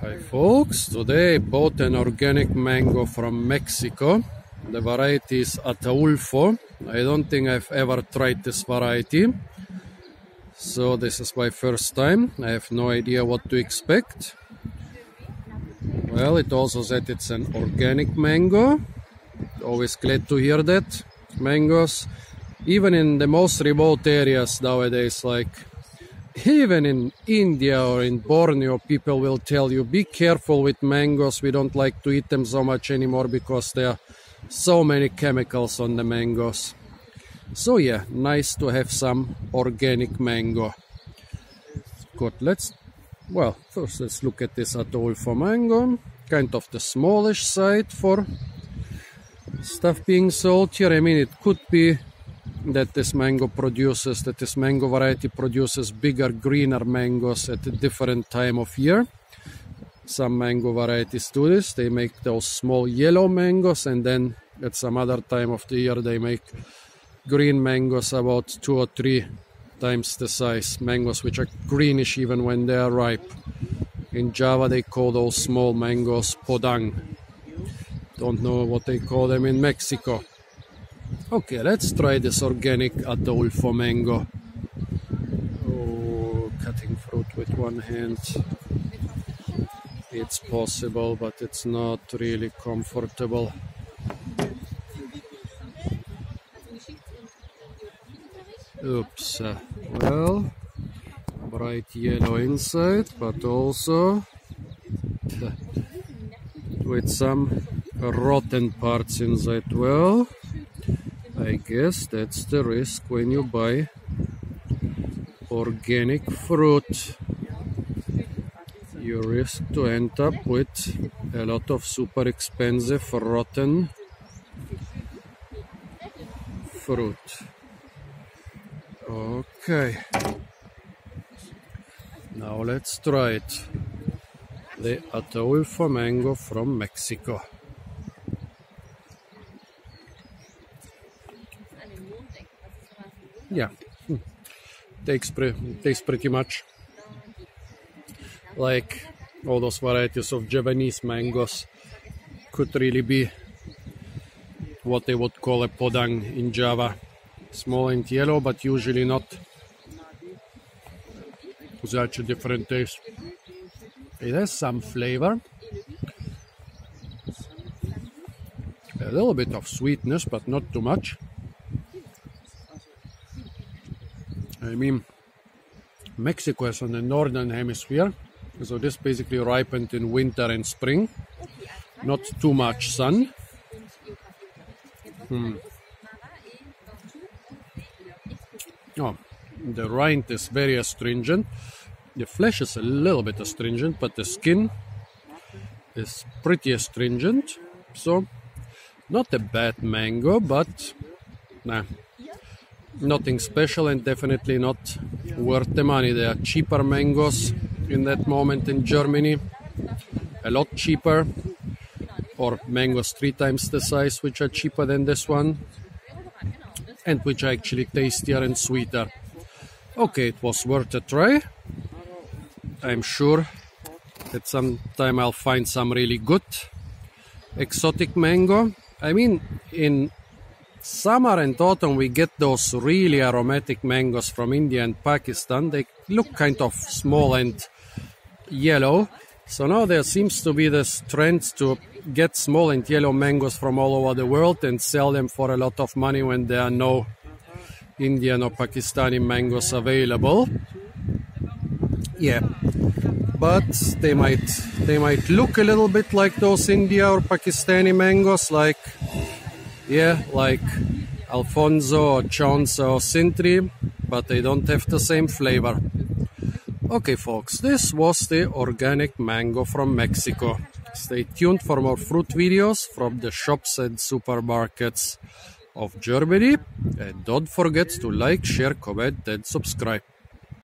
Hi folks, today I bought an organic mango from Mexico. The variety is Ataulfo. I don't think I've ever tried this variety, so this is my first time. I have no idea what to expect. Well, it also said it's an organic mango. Always glad to hear that. Mangoes, even in the most remote areas nowadays, like even in India or in Borneo, people will tell you, be careful with mangoes. We don't like to eat them so much anymore because there are so many chemicals on the mangoes. So yeah, nice to have some organic mango. Good, first let's look at this Ataulfo Mango. Kind of the smallish side for stuff being sold here. I mean, it could be that this mango variety produces bigger, greener mangoes at a different time of year. Some mango varieties do this. They make those small yellow mangoes, and then at some other time of the year they make green mangoes about 2 or 3 times the size. Mangoes which are greenish even when they are ripe. In Java they call those small mangoes podang. Don't know what they call them in Mexico. Okay, let's try this organic Ataulfo Mango. Oh, cutting fruit with one hand. It's possible, but it's not really comfortable. Oops. Well, bright yellow inside, but also with some rotten parts inside. Well, I guess that's the risk when you buy organic fruit. You risk to end up with a lot of super expensive rotten fruit. Okay, now let's try it. The Ataulfo Mango from Mexico. Yeah, tastes pretty much like all those varieties of Javanese mangoes. Could really be what they would call a podang in Java. Small and yellow, but usually not such a different taste. It has some flavor, a little bit of sweetness, but not too much. I mean, Mexico is on the northern hemisphere, so this basically ripened in winter and spring. Not too much sun. Oh, the rind is very astringent. The flesh is a little bit astringent, but the skin is pretty astringent. So, not a bad mango, but nah. Nothing special, and definitely not worth the money. There are cheaper mangoes in that moment in Germany, a lot cheaper, or mangoes 3 times the size which are cheaper than this one, and which are actually tastier and sweeter. Okay, it was worth a try. I'm sure that sometime I'll find some really good exotic mango. I mean, in summer and autumn we get those really aromatic mangoes from India and Pakistan. They look kind of small and yellow. So now there seems to be this trend to get small and yellow mangoes from all over the world and sell them for a lot of money when there are no Indian or Pakistani mangoes available. Yeah, but they might look a little bit like those India or Pakistani mangoes, like Alfonso or Chonsa or Sintri, but they don't have the same flavor. Okay folks, this was the organic mango from Mexico. Stay tuned for more fruit videos from the shops and supermarkets of Germany, and don't forget to like, share, comment and subscribe.